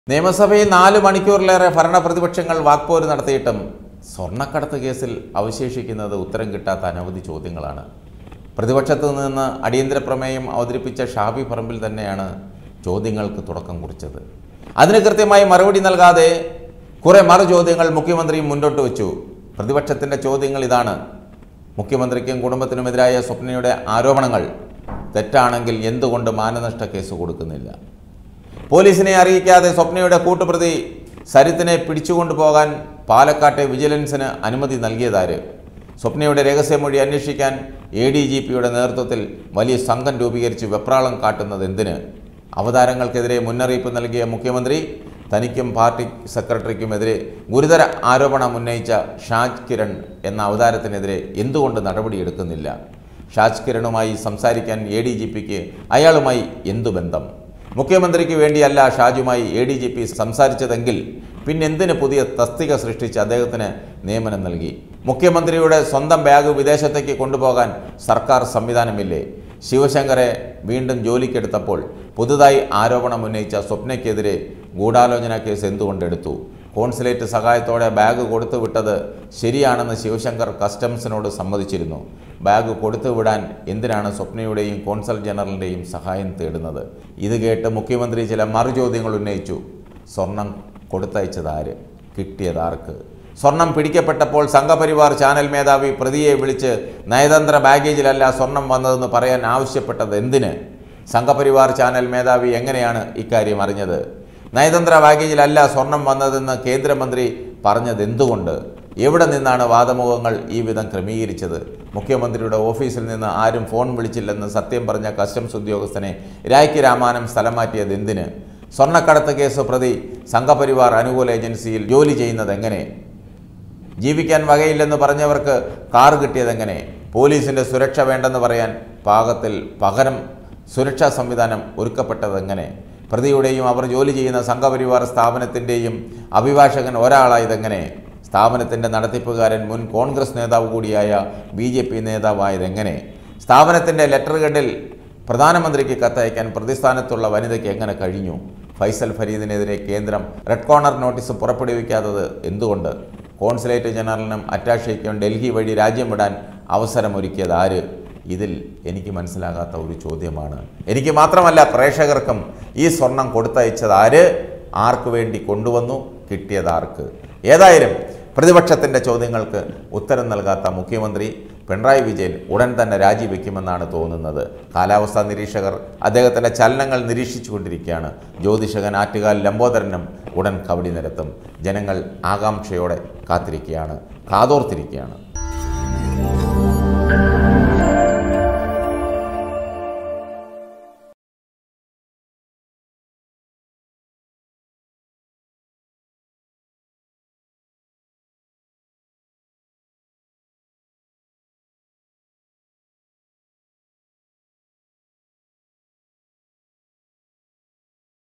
നിയമസഭയിൽ 4 മണിക്കൂറിലേറെ ഭരണപ്രതിപക്ഷങ്ങൾ വാക്പോര് നടത്തിയിട്ടും സ്വർണ്ണക്കടത്ത് കേസിൽ അവശേഷിക്കുന്നത് ഉത്തരം കിട്ടാത്ത അനവധി ചോദ്യങ്ങളാണ്. പ്രതിപക്ഷത്തു നിന്ന് അടിയന്തര പ്രമേയം അവതരിപ്പിച്ച ഷാഫി പറമ്പിൽ തന്നെയാണ് ചോദ്യങ്ങൾക്ക് തുടക്കം കുറിച്ചത്. അതിന് കൃത്യമായി മറുപടി നൽകാതെ കുറേ മറുചോദ്യങ്ങൾ മുഖ്യമന്ത്രി മുന്നോട്ട് വെച്ചു. പ്രതിപക്ഷത്തിൻ്റെ ചോദ്യങ്ങൾ ഇതാണ്: മുഖ്യമന്ത്രിക്കും കുടുംബത്തിനുമെതിരായ സ്വപ്നയുടെ ആരോപണങ്ങൾ തെറ്റാണെങ്കിൽ എന്തുകൊണ്ട് മാനനഷ്ട കേസ് കൊടുക്കുന്നില്ല? പോലീസിനെ അറിയിക്കാതെ സ്വപ്നയുടെ കൂട്ടുപ്രതി സരിത്തിനെ പിടിച്ചുകൊണ്ടുപോകാൻ പാലക്കാട്ടെ വിജിലൻസിന് അനുമതി നൽകിയതാര്? സ്വപ്നയുടെ രഹസ്യമൊഴി അന്വേഷിക്കാൻ ADGPയുടെ നേതൃത്വത്തിൽ വലിയ സംഘം രൂപീകരിച്ച് വെപ്രാളം കാട്ടുന്നത് എന്തിന്? അവതാരങ്ങൾക്കെതിരെ മുന്നറിയിപ്പ് നൽകിയ മുഖ്യമന്ത്രി തനിക്കും പാർട്ടി സെക്രട്ടറിക്കുമെതിരെ ഗുരുതര ആരോപണം ഉന്നയിച്ച ഷാജ് കിരൺ എന്ന അവതാരത്തിനെതിരെ എന്തുകൊണ്ട് നടപടിയെടുക്കുന്നില്ല? ഷാജ് കിരണുമായി സംസാരിക്കാൻ ADGPക്ക് അയാളുമായി എന്തു ബന്ധം? മുഖ്യമന്ത്രിക്ക് വേണ്ടിയല്ല ഷാജുമായി ADGP സംസാരിച്ചതെങ്കിൽ പിന്നെന്തിന് പുതിയ തസ്തിക സൃഷ്ടിച്ച് അദ്ദേഹത്തിന് നിയമനം നൽകി? മുഖ്യമന്ത്രിയുടെ സ്വന്തം ബാഗ് വിദേശത്തേക്ക് കൊണ്ടുപോകാൻ സർക്കാർ സംവിധാനമില്ലേ? ശിവശങ്കറെ വീണ്ടും ജോലിക്കെടുത്തപ്പോൾ പുതുതായി ആരോപണം ഉന്നയിച്ച സ്വപ്നയ്ക്കെതിരെ ഗൂഢാലോചന കേസ് എന്തുകൊണ്ടെടുത്തു? കോൺസുലേറ്റ് സഹായത്തോടെ ബാഗ് കൊടുത്തുവിട്ടത് ശരിയാണെന്ന് ശിവശങ്കർ കസ്റ്റംസിനോട് സമ്മതിച്ചിരുന്നു. ബാഗ് കൊടുത്തുവിടാൻ എന്തിനാണ് സ്വപ്നയുടെയും കോൺസൽ ജനറലിൻ്റെയും സഹായം തേടുന്നത്? ഇത് കേട്ട് മുഖ്യമന്ത്രി ചില മറുചോദ്യങ്ങൾ ഉന്നയിച്ചു. സ്വർണം കൊടുത്തയച്ചതാര്? കിട്ടിയതാർക്ക്? സ്വർണം പിടിക്കപ്പെട്ടപ്പോൾ സംഘപരിവാർ ചാനൽ മേധാവി പ്രതിയെ വിളിച്ച് നയതന്ത്ര ബാഗേജിലല്ല സ്വർണം വന്നതെന്ന് പറയാൻ ആവശ്യപ്പെട്ടത് എന്തിന്? സംഘപരിവാർ ചാനൽ മേധാവി എങ്ങനെയാണ് ഇക്കാര്യം അറിഞ്ഞത്? നയതന്ത്ര ബാഗേജിലല്ല സ്വർണം വന്നതെന്ന് കേന്ദ്രമന്ത്രി പറഞ്ഞത് എന്തുകൊണ്ട്? എവിടെ നിന്നാണ് വാദമുഖങ്ങൾ ഈ വിധം ക്രമീകരിച്ചത്? മുഖ്യമന്ത്രിയുടെ ഓഫീസിൽ നിന്ന് ആരും ഫോൺ വിളിച്ചില്ലെന്ന് സത്യം പറഞ്ഞ കസ്റ്റംസ് ഉദ്യോഗസ്ഥനെ രായ്ക്ക് രാമാനം സ്ഥലം മാറ്റിയത് എന്തിന്? സ്വർണ്ണക്കടത്ത് കേസ് പ്രതി സംഘപരിവാർ അനുകൂല ഏജൻസിയിൽ ജോലി ചെയ്യുന്നത് എങ്ങനെ? ജീവിക്കാൻ വകയില്ലെന്ന് പറഞ്ഞവർക്ക് കാർ കിട്ടിയതെങ്ങനെ? പോലീസിൻ്റെ സുരക്ഷ വേണ്ടെന്ന് പറയാൻ പാകത്തിൽ പകരം സുരക്ഷാ സംവിധാനം ഒരുക്കപ്പെട്ടതെങ്ങനെ? പ്രതിയുടെയും അവർ ജോലി ചെയ്യുന്ന സംഘപരിവാർ സ്ഥാപനത്തിൻ്റെയും അഭിഭാഷകൻ ഒരാളായതെങ്ങനെ? സ്ഥാപനത്തിൻ്റെ നടത്തിപ്പുകാരൻ മുൻ കോൺഗ്രസ് നേതാവ് കൂടിയായ BJP നേതാവായതെങ്ങനെ? സ്ഥാപനത്തിൻ്റെ ലെറ്റർ ഹെഡിൽ പ്രധാനമന്ത്രിക്ക് കത്തയക്കാൻ പ്രതിസ്ഥാനത്തുള്ള വനിതയ്ക്ക് എങ്ങനെ കഴിഞ്ഞു? ഫൈസൽ ഫരീദിനെതിരെ കേന്ദ്രം റെഡ് കോർണർ നോട്ടീസ് പുറപ്പെടുവിക്കാത്തത് എന്തുകൊണ്ട്? കോൺസുലേറ്റ് ജനറലിനും അറ്റാഷയ്ക്കും ഡൽഹി വഴി രാജ്യം വിടാൻ അവസരമൊരുക്കിയത് ആര്? ഇതിൽ എനിക്ക് മനസ്സിലാകാത്ത ഒരു ചോദ്യമാണ്. എനിക്ക് മാത്രമല്ല പ്രേക്ഷകർക്കും. ഈ സ്വർണം കൊടുത്തയച്ചത് ആര്? ആർക്ക് വേണ്ടി കൊണ്ടുവന്നു? കിട്ടിയതാർക്ക്? ഏതായാലും പ്രതിപക്ഷത്തിൻ്റെ ചോദ്യങ്ങൾക്ക് ഉത്തരം നൽകാത്ത മുഖ്യമന്ത്രി പിണറായി വിജയൻ ഉടൻ തന്നെ രാജിവെക്കുമെന്നാണ് തോന്നുന്നത്. കാലാവസ്ഥാ നിരീക്ഷകർ അദ്ദേഹത്തിൻ്റെ ചലനങ്ങൾ നിരീക്ഷിച്ചുകൊണ്ടിരിക്കുകയാണ്. ജ്യോതിഷകൻ ആറ്റുകാൽ ലംബോദരനും ഉടൻ കവടി നിരത്തും. ജനങ്ങൾ ആകാംക്ഷയോടെ കാത്തിരിക്കുകയാണ്, കാതോർത്തിരിക്കുകയാണ്.